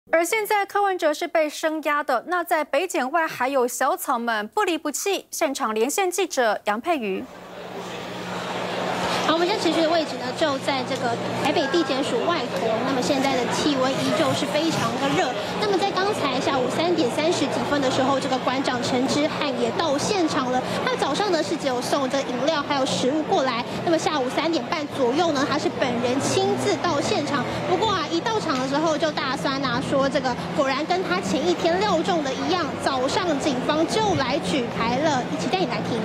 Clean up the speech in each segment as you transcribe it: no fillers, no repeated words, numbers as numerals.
而现在柯文哲是被声压的，那在北检外还有小草们不离不弃。现场连线记者杨佩瑜。 好，我们现在持续的位置呢，就在这个台北地检署外头。那么现在的气温依旧是非常的热。那么在刚才下午3点30几分的时候，这个馆长陈之汉也到现场了。他早上呢是只有送这个饮料还有食物过来。那么下午3点半左右呢，他是本人亲自到现场。不过啊，一到场的时候就大酸啊，说这个果然跟他前一天料中的一样，早上警方就来举牌了。一起带你来听。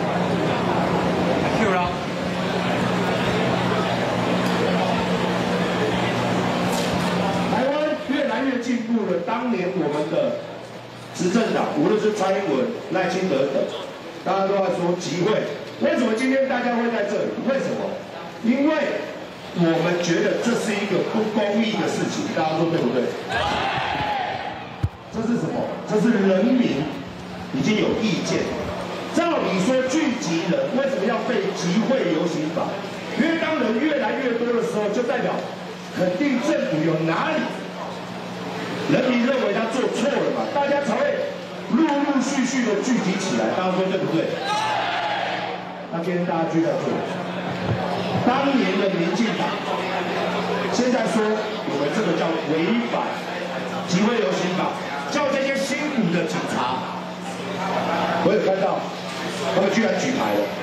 越进步了，当年我们的执政党，无论是蔡英文、赖清德等，大家都在说集会。为什么今天大家会在这里？为什么？因为我们觉得这是一个不公义的事情，大家说对不对？这是什么？这是人民已经有意见。照理说聚集人为什么要被集会游行法？因为当人越来越多的时候，就代表肯定政府有哪里。人民认为他做错了嘛，大家才会陆续的聚集起来，大家说对不对？那今天大家聚在这里，当年的民进党，现在说我们这个叫违反集会游行法，叫这些辛苦的警察，我有看到他们居然举牌了。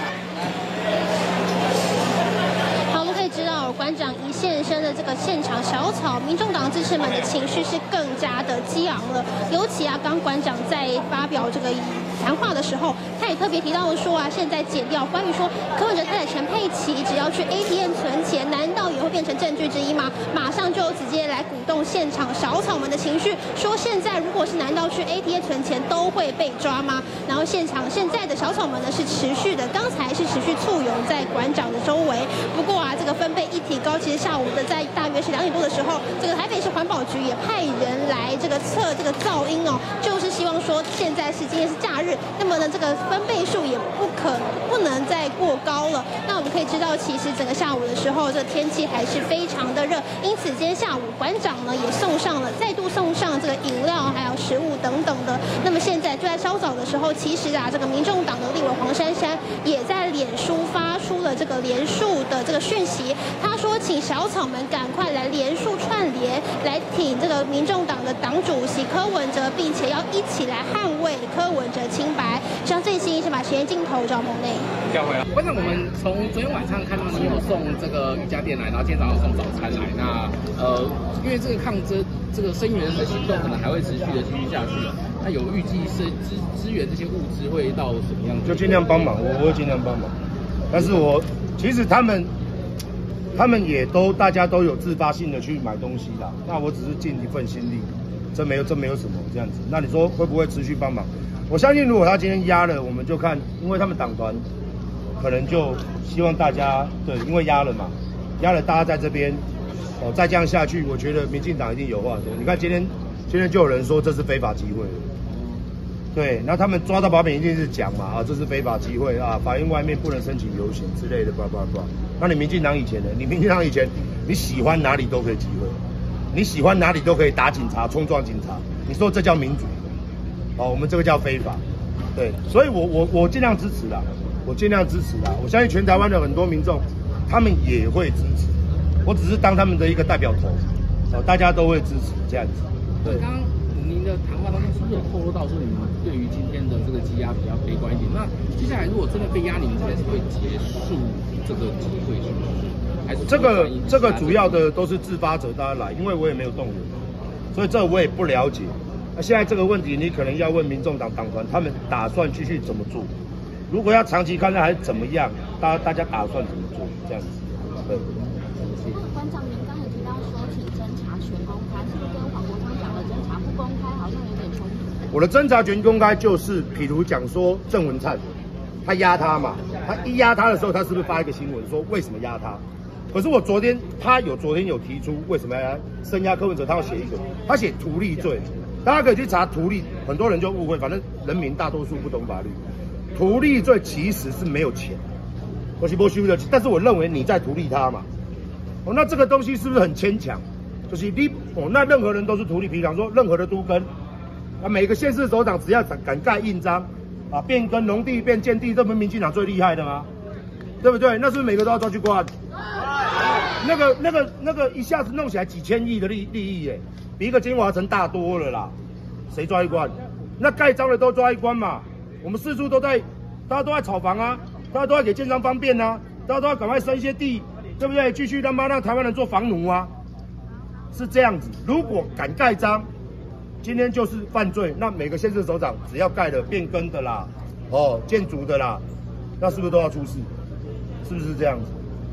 知道馆长一现身的这个现场，小草民众党支持们的情绪是更加的激昂了。尤其啊，刚馆长在发表这个谈话的时候，他也特别提到说啊，现在检调关于说柯文哲太太陈佩琪只要去 ATM 存钱，难道也会变成证据之一吗？马上就直接来鼓动现场小草们的情绪，说现在如果是难道去 ATM 存钱都会被抓吗？然后现场现在的小草们呢是持续的，刚才是持续簇拥在馆长的周围。不过啊，这个分贝一提高，其实下午的在大约是2点多的时候，这个台北市环保局也派人来这个测这个噪音哦，就是希望说现在是今天是假日，那么呢这个分贝数也不能再过高了。那我们可以知道，其实整个下午的时候，这个天气还是非常的热，因此今天下午馆长呢也再度送上这个饮料还有食物等等的。那么现在就在稍早的时候，其实啊这个民众党的立委黄珊珊也在脸书发出了这个连署的这个讯息。他说，请小草们赶快来连署串联，来挺这个民众党的党主席柯文哲，并且要一起来捍卫柯文哲清白。像最新是把前镜头找棚内。 馆长，我们从昨天晚上看到你有送这个瑜伽垫来，然后今天早上送早餐来。那因为这个抗争这个声援的行动可能还会持续的继续下去，那有预计是支援这些物资会到什么样？ 就尽量帮忙，我会尽量帮忙。但是其实他们也大家都有自发性的去买东西啦。那我只是尽一份心力，这没有什么这样子。那你说会不会持续帮忙？我相信如果他今天压了，我们就看，因为他们党团可能就希望大家对，因为压了嘛，压了大家在这边再这样下去，我觉得民进党一定有话说。你看今天就有人说这是非法集会。对，然后他们抓到把柄一定是讲嘛，这是非法集会啊，法院外面不能申请游行之类的，那你民进党以前呢？你民进党以前你喜欢哪里都可以集会，你喜欢哪里都可以打警察、冲撞警察，你说这叫民主？我们这个叫非法。对，所以我尽量支持啦，我相信全台湾的很多民众，他们也会支持，我只是当他们的一个代表头，大家都会支持这样子。对。 您的谈话当中是不是有透露到说你们对于今天的这个羁押比较悲观一点？那接下来如果真的被压，你们这边是会结束这个集会，是不是？还是这个主要的都是自发者大家来，因为我也没有动员，所以这我也不了解。那现在这个问题，你可能要问民众党党团，他们打算继续怎么做？如果要长期看待还是怎么样？大家打算怎么做？这样子，对。 馆长，您刚才提到说，请侦查全公开，是不是跟黄国昌讲的侦查不公开好像有点冲突？ 我的侦查全公开就是，譬如讲说郑文灿，他压他嘛，他一压他的时候，他是不是发一个新闻说为什么压他？可是昨天有提出为什么要声压柯文哲，他要写一个，他写图利罪，大家可以去查图利，很多人就误会，反正人民大多数不懂法律，图利罪其实是没有钱，我是不修的，但是我认为你在图利他嘛。那这个东西是不是很牵强？ 就是你那任何人都是图利。比方说任何的都更，每个县市首长只要敢盖印章变更农地变建地，这不是民进党最厉害的吗？对不对？那是不是每个都要抓去关？那个一下子弄起来几千亿的利益耶，比一个金华城大多了啦，谁抓一关？那盖章的都抓一关嘛。我们四处都在，大家都在炒房啊，大家都在给建商方便啊，大家都要赶快生一些地，对不对？继续让台湾人做房奴啊，是这样子。如果敢盖章，今天就是犯罪，那每个县市首长只要盖了变更的啦，建筑的啦，那是不是都要出事？是不是这样子？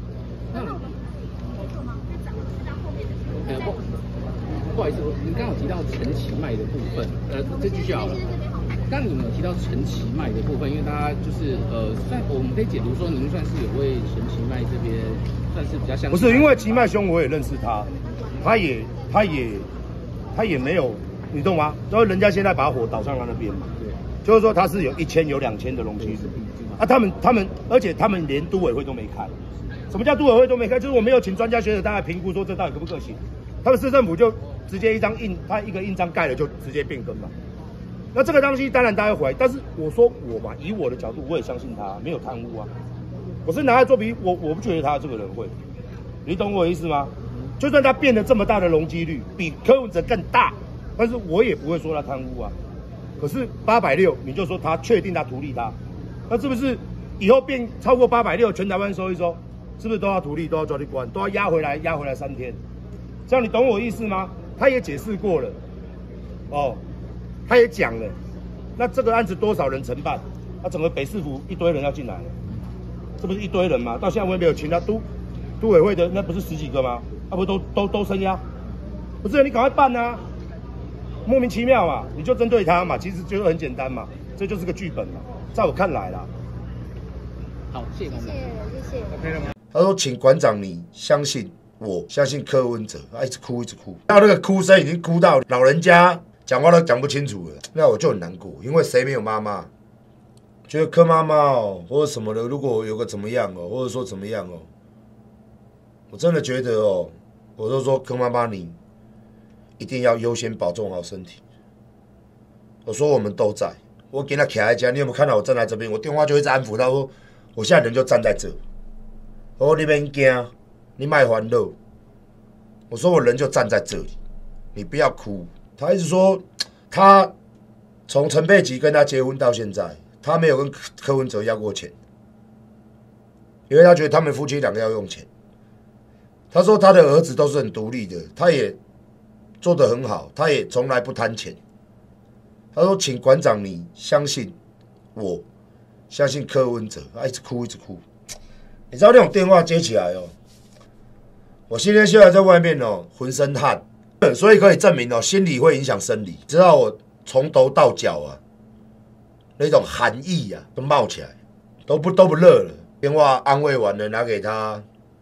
不好意思，您刚刚有提到陈其迈的部分，这继续好了。刚刚你们有提到陈其迈的部分，因为大家就是算我们可以解读说，您算是有为陈其迈这边算是比较相信。 不是因为其迈兄我也认识他，他也没有，你懂吗？因为人家现在把火导向他那边嘛，对，就是说他是有1000有2000的容积率他们，而且他们连都委会都没开。什么叫都委会都没开？就是我没有请专家学者大家评估说这到底可不可行。他们市政府就直接他一个印章盖了就直接变更嘛。那这个东西当然大家会怀疑，但是我说我嘛，以我的角度，我也相信他没有贪污啊。我是拿来做比喻，我不觉得他这个人会，你懂我的意思吗？就算他变得这么大的容积率，比柯文哲更大，但是我也不会说他贪污啊。可是860，你就说他确定他图利他，那是不是以后变超过860，全台湾收一收，是不是都要图利，都要抓去关，都要押回来3天？这样你懂我意思吗？他也解释过了，他也讲了，那这个案子多少人承办？整个北市府一堆人要进来了，这不是一堆人吗？到现在我也没有请他都委会的，那不是10几个吗？不都声押？不是你赶快办啊！莫名其妙嘛，你就针对他嘛，其实就很简单嘛，这就是个剧本嘛，在我看来啦。 好，谢谢馆长， 谢谢。 OK 了吗？他说：“请馆长你相信我，相信柯文哲。”一直哭，到那个哭声已经哭到老人家讲话都讲不清楚了，那我就很难过，因为谁没有妈妈？觉得柯妈妈或者什么的，如果有个怎么样或者说怎么样我真的觉得我都说柯妈妈你一定要优先保重好身体。我说我们都在，我给他卡在家，你有没有看到我站在这边？我电话就一直安抚他说，我现在人就站在这。我说你别惊，你别烦恼。我说我人就站在这里，你不要哭。他一直说，他从陈佩琪跟他结婚到现在，他没有跟柯文哲要过钱，因为他觉得他们夫妻两个要用钱。他说他的儿子都是很独立的，他也做得很好，他也从来不贪钱。他说：“请馆长你相信我，相信柯文哲。”一直哭。你知道那种电话接起来我今天现在在外面浑身汗，所以可以证明心理会影响生理。知道我从头到脚那种寒意都冒起来，都不热了。电话安慰完了，拿给他，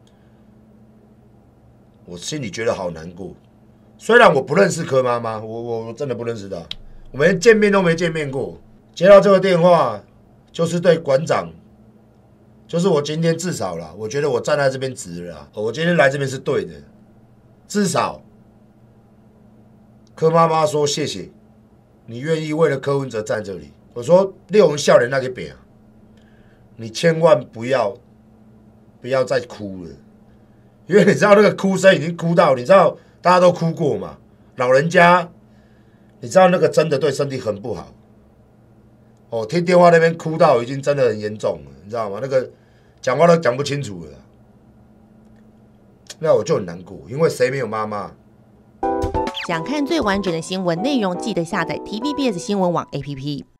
我心里觉得好难过。虽然我不认识柯妈妈，我真的不认识她，我们连见面都没见面过。接到这个电话，就是对馆长，就是我今天至少啦，我觉得我站在这边值了啦，我今天来这边是对的，至少柯妈妈说谢谢，你愿意为了柯文哲站这里。我说六文笑脸那个饼，你千万不要再哭了，因为你知道那个哭声已经哭到，你知道大家都哭过嘛，老人家，你知道那个真的对身体很不好。听电话那边哭到已经真的很严重了，你知道吗？那个讲话都讲不清楚了，那我就很难过，因为谁没有妈妈？ 想看最完整的新闻内容，记得下载 TVBS 新闻网 APP。